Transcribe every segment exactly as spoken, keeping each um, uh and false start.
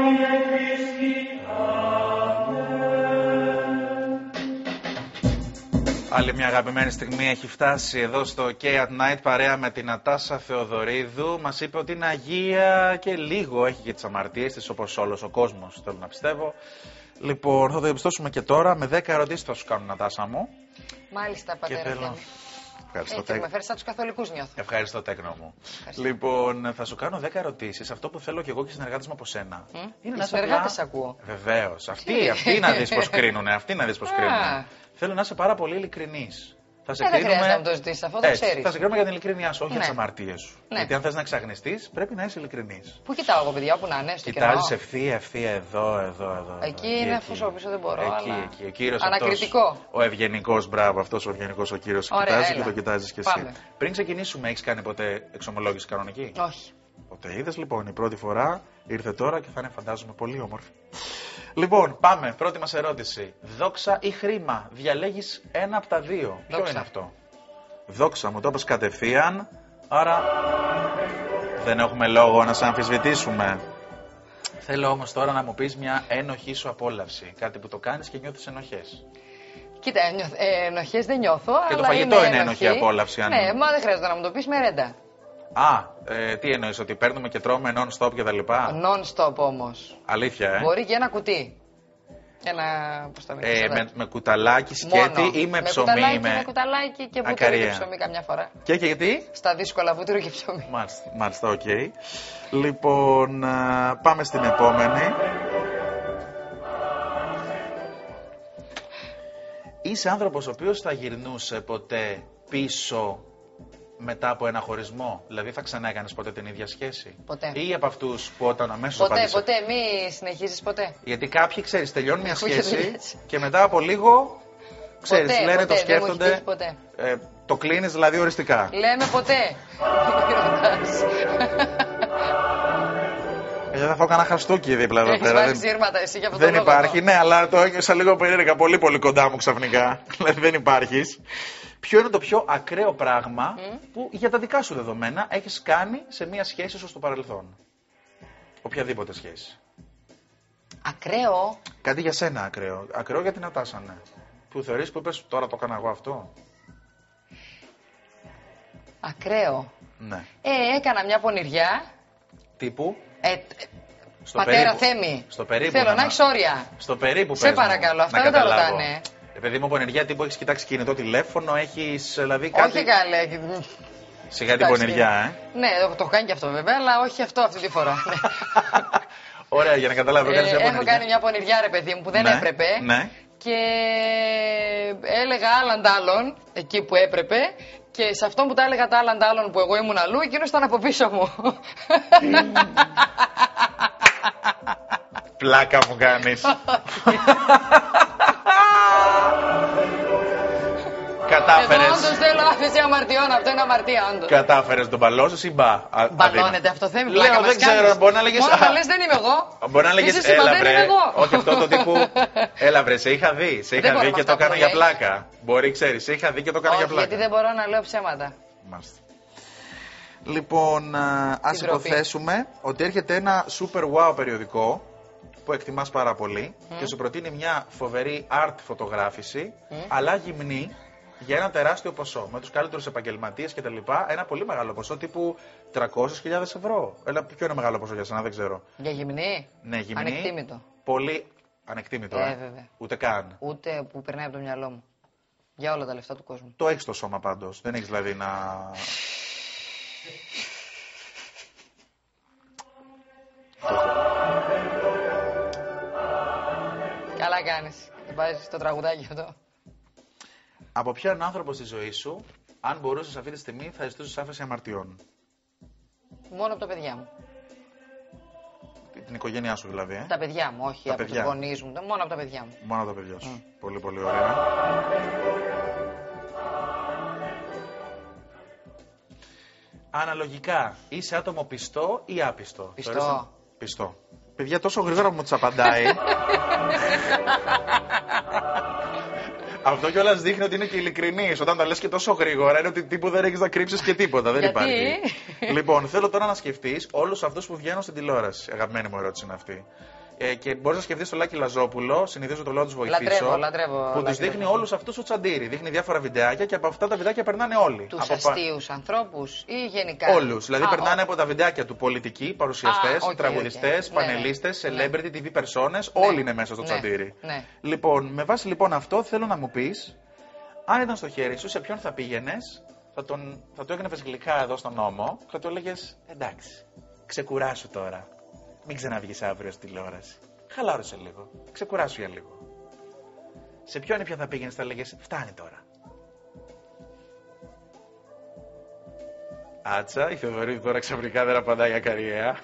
Άλλη μια αγαπημένη στιγμή έχει φτάσει εδώ στο K at Night παρέα με την Νατάσα Θεοδωρίδου. Μας είπε ότι είναι Αγία και λίγο έχει και τις αμαρτίες της, όπως όλος ο κόσμος, θέλω να πιστεύω. Λοιπόν, θα το διαπιστώσουμε και τώρα. Με δέκα ερωτήσεις θα σου κάνω, Νατάσα μου. Μάλιστα, πατέρα. Θέλω... Ευχαριστώ, Έτσι, με φέρεις σαν τους καθολικούς, νιώθω. Ευχαριστώ, τέκνο μου. Ευχαριστώ. Λοιπόν, θα σου κάνω δέκα ερωτήσεις. Αυτό που θέλω και εγώ και οι συνεργάτες μου από σένα. Mm? Είναι οι να συνεργάτες απλά... ακούω. Βεβαίως. Αυτοί, αυτοί να δεις πως κρίνουνε. Αυτοί να δεις πως κρίνουνε. Θέλω να είσαι πάρα πολύ ειλικρινής. Θα σε ε, κρίνουμε... δεν χρειάζεται να μου το ζητήσεις, αυτό το ξέρεις. Θα σε κρίνουμε για την ειλικρίνειά σου, όχι ναι. για τις αμαρτίες σου. Ναι. Γιατί αν θες να εξαγνιστείς, πρέπει να είσαι ειλικρινής. Πού κοιτάω εγώ, παιδιά, όπου να είναι, στο κενό. Κοιτάζεις ευθεία, ευθεία, εδώ, εδώ, εδώ. Εκεί εδώ, είναι εκεί, αυτό πίσω δεν μπορώ. Εκεί, αλλά... εκεί. Ο κύριος ανακριτικό. Αυτός, ο ευγενικός, μπράβο, αυτός ο ευγενικός ο κύριος κοιτάζει και το κοιτάζεις κι εσύ. Πάμε. Πριν ξεκινήσουμε, έχεις κάνει ποτέ εξομολόγηση κανονική? Όχι. Ποτέ είδες, λοιπόν, η πρώτη φορά ήρθε τώρα και θα είναι, φαντάζομαι, πολύ όμορφη. Λοιπόν, πάμε. Πρώτη μας ερώτηση. Δόξα ή χρήμα? Διαλέγεις ένα από τα δύο. Δόξα. Ποιο είναι αυτό? Δόξα, μου το είπες κατευθείαν. Άρα δεν έχουμε λόγο να σε αμφισβητήσουμε. Θέλω όμως τώρα να μου πεις μια ένοχή σου απόλαυση. Κάτι που το κάνεις και νιώθεις ενοχές. Κοίτα, ε, ενοχές δεν νιώθω, και αλλά το φαγητό είναι ένοχη. ένοχη απόλαυση. Αν... Ναι, μα δεν χρειάζεται να μου το πεις με ρέντα. Α, ε, τι εννοείς, ότι παίρνουμε και τρώμε non-stop και τα λοιπά? Non-stop όμως. Αλήθεια, ε. Μπορεί και ένα κουτί. Ένα, πώς το ε, με, με κουταλάκι, σκέτη μόνο. ή με, με ψωμί? κουταλάκι, με... με κουταλάκι και βούτυρο ακαρία. και ψωμί καμιά φορά. Και, και γιατί? Στα δύσκολα βούτυρο και ψωμί. Μάλιστα, μάλιστα, οκ. Okay. Λοιπόν, πάμε στην επόμενη. Είσαι άνθρωπος ο οποίος θα γυρνούσε ποτέ πίσω μετά από ένα χωρισμό? Δηλαδή θα ξανά έκανες ποτέ την ίδια σχέση? Ποτέ. Ή από αυτούς που όταν αμέσως Ποτέ, απάντησε... ποτέ, μη συνεχίζεις ποτέ. Γιατί κάποιοι, ξέρεις, τελειώνουν μια Έχω σχέση και μετά από λίγο, ξέρεις, ποτέ, λένε, ποτέ, το σκέφτονται... Δεν μου έχει ποτέ. Ε, το κλείνεις δηλαδή οριστικά? Λέμε ποτέ. Γιατί θα φάω κανένα χαστούκι δίπλα εδώ Έχεις πέρα. βάλει σύρματα εσύ για αυτό Δεν το λόγο. υπάρχει, ναι, αλλά το ένιωσα λίγο περίεργα. Πολύ πολύ κοντά μου ξαφνικά. Δηλαδή δεν υπάρχεις. Ποιο είναι το πιο ακραίο πράγμα mm. που για τα δικά σου δεδομένα έχεις κάνει σε μια σχέση σου στο παρελθόν? Οποιαδήποτε σχέση. Ακραίο. Κάτι για σένα ακραίο. Ακραίο για την Νατάσα, ναι. Που θεωρείς, που είπες, τώρα το έκανα εγώ αυτό? Ακραίο. Ναι. Ε, έκανα μια πονηριά. Τύπου? Ε, στο πατέρα περίπου. Θέμη. Στο περίπου. Θέλω να, να έχεις όρια. Στο περίπου, σε παρακαλώ, αυτά δεν τα ρωτάνε. Επειδή μου πονηριά, τύπου έχεις κοιτάξει κινητό τηλέφωνο, έχεις δηλαδή κάτι... Όχι καλέ. Σιγά την πονηριά, ε. Ναι, το έχω κάνει και αυτό βέβαια, αλλά όχι αυτό αυτή τη φορά. Ωραία, για να καταλάβω. Ε, έχω κάνει μια πονηριά, ρε παιδί μου, που δεν ναι, έπρεπε. Ναι. Και έλεγα άλλαν άλλον εκεί που έπρεπε. Και σε αυτό που τα έλεγα τα άλλαν άλλον που εγώ ήμουν αλλού, εκείνος ήταν από πίσω μου. Πλάκα μου κάνεις. Κατάφερες. Εγώ όντως θέλω άφηση αμαρτιών, αυτό είναι αμαρτία όντως. Κατάφερες τον μπαλώσω ή μπα? Μπαλώνεται αυτό, Θέμη, πλάκα Λέω, μας δεν ξέρω, κάνεις. μπορεί να λέγεις... Μόνο να λες δεν είμαι εγώ. Μπορεί να λέγεις, εσύ έλα δεν βρε. είμαι εγώ. Όχι αυτό το τύπου, έλα βρε, σε είχα δει. Σε είχα δει και το έκανα για πλάκα. Μπορεί, ξέρεις, σε είχα δει και το έκανα για πλάκα. Γιατί δεν μπορώ να λέω ψέματα. Μάλιστα. Λοιπόν, ας υποθέσουμε ότι έρχεται ένα super wow περιοδικό που εκτιμάς πάρα πολύ mm. και σου προτείνει μια φοβερή art φωτογράφηση, mm. αλλά γυμνή, για ένα τεράστιο ποσό, με τους καλύτερους επαγγελματίες και τα λοιπά, ένα πολύ μεγάλο ποσό τύπου τριακόσιες χιλιάδες ευρώ. Έλα, ποιο είναι μεγάλο ποσό για σένα, δεν ξέρω. Για γυμνή? Ναι, γυμνή. Ανεκτήμητο. Πολύ ανεκτήμητο, ε, ε. βέβαια. Ούτε καν. Ούτε που περνάει από το μυαλό μου. Για όλα τα λεφτά του κόσμου. Το έχεις το σώμα πάντως, δεν έχεις δηλαδή να... Καλά κάνεις. Δεν βάζεις το τραγουδάκι αυτό. Από ποιον άνθρωπο στη ζωή σου, αν μπορούσες αυτή τη στιγμή, θα ζητούσες άφεση αμαρτιών? Μόνο από τα παιδιά μου. Την οικογένειά σου δηλαδή, ε? Τα παιδιά μου, όχι τα από παιδιά. τους γονείς μου. Μόνο από τα παιδιά μου. Μόνο από τα παιδιά σου. Mm. Πολύ πολύ ωραία. Αναλογικά, είσαι άτομο πιστό ή άπιστο? Πιστό. Θεωρείς... Πιστό. Παιδιά, τόσο γρήγορα μου τις απαντάει. Αυτό κιόλας δείχνει ότι είναι και ειλικρινής. Όταν τα λες και τόσο γρήγορα, είναι ότι τύπου δεν έχεις να κρύψεις και τίποτα. Δεν Γιατί? υπάρχει. Λοιπόν, θέλω τώρα να σκεφτείς όλους αυτούς που βγαίνουν στην τηλεόραση. Αγαπημένη μου ερώτηση είναι αυτή. Ε, και μπορείς να σκεφτείς τον Λάκη Λαζόπουλο, συνηθίζω το λέω να τους βοηθήσω. Λατρεύω, λατρεύω. Που τους δείχνει όλους αυτούς ο Τσαντήρη. Δείχνει διάφορα βιντεάκια και από αυτά τα βιντεάκια περνάνε όλοι. Τους αστείους ανθρώπους ή γενικά? Όλους. Δηλαδή Α, περνάνε ό. από τα βιντεάκια του πολιτικοί, παρουσιαστές, Α, okay, τραγουδιστές, okay. πανελίστες, Ναι, ναι. celebrity, τι βι personas. Ναι. Όλοι είναι μέσα στο Ναι. Τσαντήρη. Ναι. Λοιπόν, με βάση λοιπόν αυτό θέλω να μου πεις, αν ήταν στο χέρι σου, σε ποιον θα πήγαινες, θα, τον, θα το έγνευες γλυκά εδώ στον νόμο και θα του έλεγες εντάξει, ξεκουράσου τώρα. Μην ξαναβγείς αύριο στη τηλεόραση. Χαλάρωσε λίγο. Ξεκουράσου για λίγο. Σε ποιον ή ποια θα πήγαινες, θα έλεγες φτάνει τώρα. Άτσα, η Θεοδωρίδη τώρα ξαφνικά δεν απαντάει για καριέρα.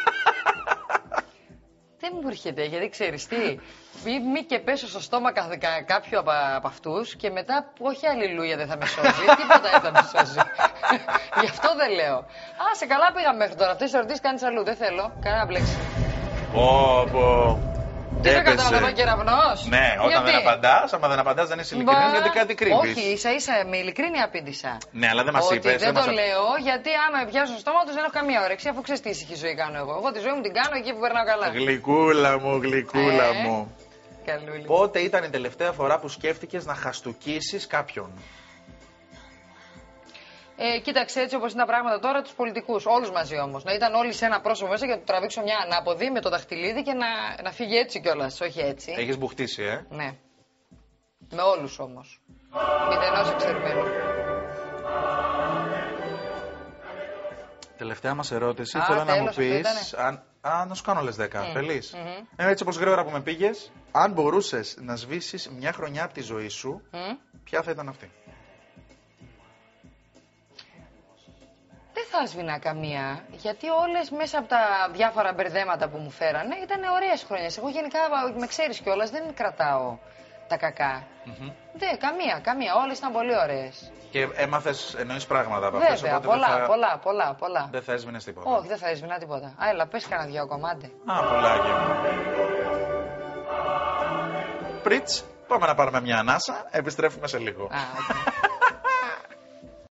Δεν μου έρχεται, γιατί ξέρεις τι, μη, μη και πέσω στο στόμα κα, κα, κάποιου από, από αυτούς και μετά όχι αλληλούια δεν θα με σώζει, τίποτα δεν θα με σώζει. Γι' αυτό δεν λέω. Α, σε καλά πήγαμε μέχρι τώρα, αυτές τις ερωτήσεις κάνεις αλλού, δεν θέλω, κανένα μπλέξη. Πω, πω. Τι δεν κατάλαβα, κεραυνός. Ναι, όταν γιατί? δεν απαντάς, άμα δεν απαντάς δεν είσαι ειλικρινής, γιατί κάτι κρύβεις. Όχι, ίσα ίσα με ειλικρίνεια απήντησα. Ναι, αλλά δεν μας Ότι είπες. δεν το μας... λέω, γιατί άμα με πιάσω στο στόμα του δεν έχω καμία όρεξη, αφού ξέρεις τι ήσυχη ζωή κάνω εγώ. Εγώ τη ζωή μου την κάνω εκεί που περνάω καλά. Γλυκούλα μου, γλυκούλα Ε, μου. Καλούλη. Πότε ήταν η τελευταία φορά που σκέφτηκες να χαστουκίσεις κάποιον? Ε, κοίταξε, έτσι όπως είναι τα πράγματα τώρα, τους πολιτικούς. Όλους μαζί όμως. Να ήταν όλοι σε ένα πρόσωπο μέσα και να του τραβήξω μια ανάποδη με το δαχτυλίδι και να, να φύγει έτσι κιόλας. Όχι έτσι. Έχεις μπουχτίσει, ε. Ναι. Με όλους όμως. Μηδενός εξαιρουμένου. Τελευταία μας ερώτηση. Α, Θέλω να μου τέλος, αυτό πεις. Αν, α, να σου κάνω άλλες δέκα. Mm. Θέλεις? Mm-hmm. Ε, έτσι όπως γρήγορα που με πήγες, αν μπορούσες να σβήσεις μια χρονιά από τη ζωή σου, Mm. ποια θα ήταν αυτή? Δεν θα σβηνά καμία, γιατί όλες μέσα από τα διάφορα μπερδέματα που μου φέρανε ήταν ωραίες χρονιές. Εγώ γενικά με ξέρεις κιόλας, δεν κρατάω τα κακά. Mm-hmm. Δεν, καμία, καμία. Όλες ήταν πολύ ωραίες. Και έμαθες, εννοείς πράγματα από αυτές, Βέβαια, οπότε πολλά, δεν θα, πολλά, πολλά, πολλά. δεν θα έσβηνες τίποτα. Όχι, δεν θα έσβηνα τίποτα. Α, έλα, πες κανένα δυο κομμάτι. Α, πουλάκι μου. Πριτς, πάμε να πάρουμε μια ανάσα, επιστρέφουμε σε λίγο. Α, okay.